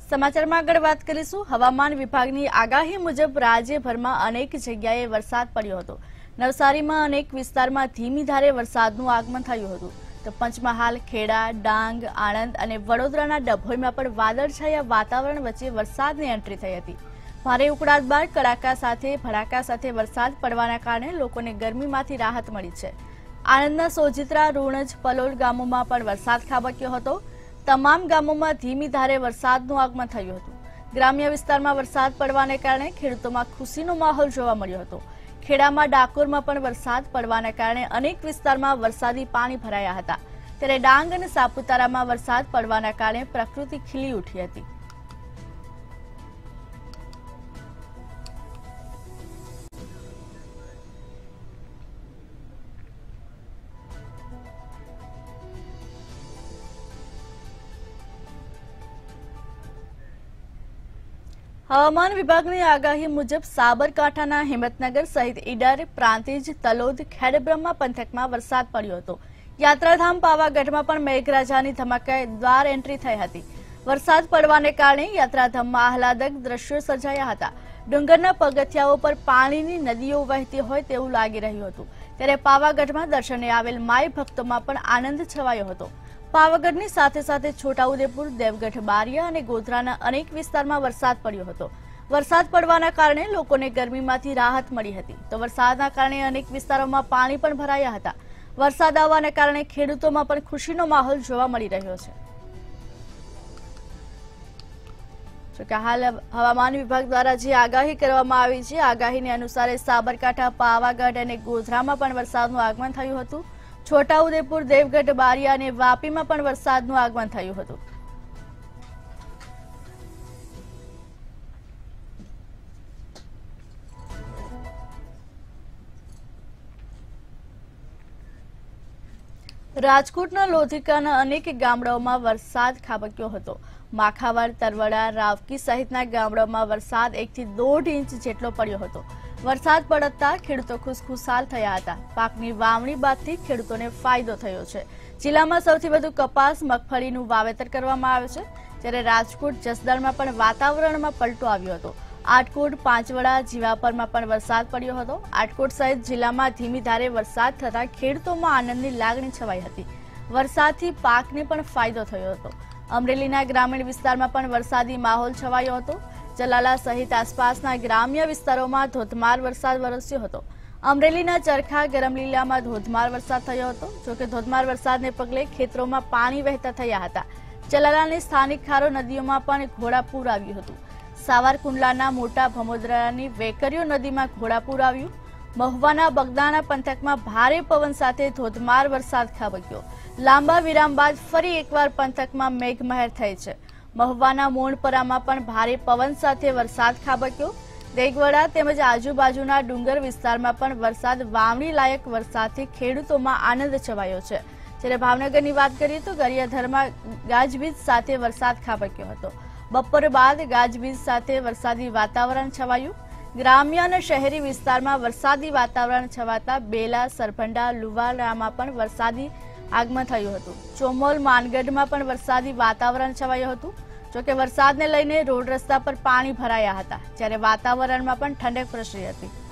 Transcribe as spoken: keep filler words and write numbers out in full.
સમાચારમાં આગળ વાત કરીશું। હવામાન વિભાગની આગાહી મુજબ રાજ્યભરમાં અનેક જગ્યાએ વરસાદ પડ્યો હતો। નવસારીમાં અનેક વિસ્તારમાં ધીમી ધારે વરસાદનું આગમન થયું હતું, તો પંચમહાલ, ખેડા, ડાંગ, આણંદ અને વડોદરાના ડભોઈમાં પણ વાદળછાયા વાતાવરણ વચ્ચે વરસાદની એન્ટ્રી થઈ હતી। ભારે ઉકળાટ બાદ કડાકા સાથે ભડાકા સાથે વરસાદ પડવાના કારણે લોકોને ગરમીમાંથી રાહત મળી છે। આણંદના સોજિત્રા, રૂણજ, પલોલ ગામોમાં પણ વરસાદ ખાબક્યો હતો। તમામ ગામોમાં ધીમી ધારે વરસાદનું આગમન થયું હતું। ગ્રામ્ય વિસ્તારમાં વરસાદ પડવાને કારણે ખેડૂતોમાં ખુશીનો માહોલ જોવા મળ્યો હતો। ખેડામાં, ડાકોરમાં પણ વરસાદ પડવાને કારણે અનેક વિસ્તારમાં વરસાદી પાણી ભરાયા હતા, ત્યારે ડાંગ અને સાપુતારામાં વરસાદ પડવાના કારણે પ્રકૃતિ ખીલી ઉઠી હતી। હવામાન વિભાગની આગાહી મુજબ સાબરકાંઠાના હિંમતનગર સહિત ઈડર, પ્રાંતિજ, તલોદ, ખેડબ્રહ્મા પંથકમાં વરસાદ પડ્યો હતો। યાત્રાધામ પાવાગઢમાં પણ મેઘરાજાની ધમાકેદાર એન્ટ્રી થઈ હતી। વરસાદ પડવાને કારણે યાત્રાધામમાં આહલાદક દ્રશ્યો સર્જાયા હતા। ડુંગરના પગથિયાઓ પર પાણીની નદીઓ વહેતી હોય તેવું લાગી રહ્યું હતું, ત્યારે પાવાગઢમાં દર્શને આવેલ માય ભક્તોમાં પણ આનંદ છવાયો હતો। પાવાગઢની સાથે સાથે છોટાઉદેપુર, દેવગઢ, બારિયા અને ગોધરાના અનેક વિસ્તારમાં વરસાદ પડ્યો હતો। વરસાદ પડવાના કારણે લોકોને ગરમીમાંથી રાહત મળી હતી, તો વરસાદના કારણે અનેક વિસ્તારોમાં પાણી પણ ભરાયા હતા। વરસાદ આવવાને કારણે ખેડૂતોમાં પણ ખુશીનો માહોલ જોવા મળી રહ્યો છે। જોકે હાલ હવામાન વિભાગ દ્વારા જે આગાહી કરવામાં આવી છે, આગાહીને અનુસાર સાબરકાંઠા, પાવાગઢ અને ગોધરામાં પણ વરસાદનું આગમન થયું હતું। છોટાઉદેપુર, દેવગઢ, બારિયા અને વાપીમાં પણ વરસાદનું આગમન થયું હતું। રાજકોટના લોધિકાના અનેક ગામડાઓમાં વરસાદ ખાબક્યો હતો। માખાવાડ, તરવડા, રાવકી સહિતના ગામડાઓમાં વરસાદ એકથી દોઢ ઇંચ જેટલો પડ્યો હતો। વરસાદ પડતા ખેડૂતો ખુશખુશાલ થયા હતા। પાકની વાવણી બાદથી ખેડૂતોને ફાયદો થયો છે। જિલ્લામાં સૌથી વધુ કપાસ, મગફળીનું વાવેતર કરવામાં આવે છે, જ્યારે રાજકોટ, જસદણમાં પણ વાતાવરણમાં પલટો આવ્યો હતો। આટકોટ, પાંચવડા, જીવાપરમાં પણ વરસાદ પડ્યો હતો। આટકોટ સહિત જિલ્લામાં ધીમી ધારે વરસાદ થતા ખેડૂતોમાં આનંદની લાગણી છવાઈ હતી। વરસાદથી પાકને પણ ફાયદો થયો હતો। અમરેલીના ગ્રામીણ વિસ્તારમાં પણ વરસાદી માહોલ છવાયો હતો। જલાલા સહિત આસપાસના ગ્રામ્ય વિસ્તારોમાં ધોધમાર વરસાદ વરસ્યો હતો। અમરેલીના ચરખા, ગરમલીલામાં ધોધમાર વરસાદ થયો હતો। જોકે ધોધમાર વરસાદને પગલે ખેતરોમાં પાણી વહેતા થયા હતા। જલાલાની સ્થાનિક ખારો નદીઓમાં પણ ઘોડાપૂર આવ્યું હતું। સાવરકુંડલાના મોટા ભમોદરાની વેકરીઓ નદીમાં ઘોડાપૂર આવ્યું। મહુવાના બગદાણા પંથકમાં ભારે પવન સાથે ધોધમાર વરસાદ ખાબક્યો। લાંબા વિરામ બાદ ફરી એકવાર પંથકમાં મેઘમહેર થઈ છે। મહુવાના મોણપરામાં પણ ભારે પવન સાથે વરસાદ ખાબક્યો। દેગવડા તેમજ આજુબાજુના ડુંગર વિસ્તારમાં પણ વરસાદ વાવણી લાયક વરસાદથી ખેડૂતોમાં આનંદ છવાયો છે। જ્યારે ભાવનગરની વાત કરીએ તો ગારિયાધારમાં ગાજવીજ સાથે વરસાદ ખાબક્યો હતો। બપોર બાદ ગાજવીજ સાથે વરસાદી વાતાવરણ છવાયું। ગ્રામ્ય અને શહેરી વિસ્તારમાં વરસાદી વાતાવરણ છવાતા બેલા, સરભંડા, લુવારામાં પણ વરસાદી આગમન થયું હતું। ચોમોલ, માનગઢમાં પણ વરસાદી વાતાવરણ છવાયું હતું। જોકે વરસાદને લઈને રોડ રસ્તા પર પાણી ભરાયા હતા, જ્યારે વાતાવરણમાં પણ ઠંડક પ્રસરી હતી।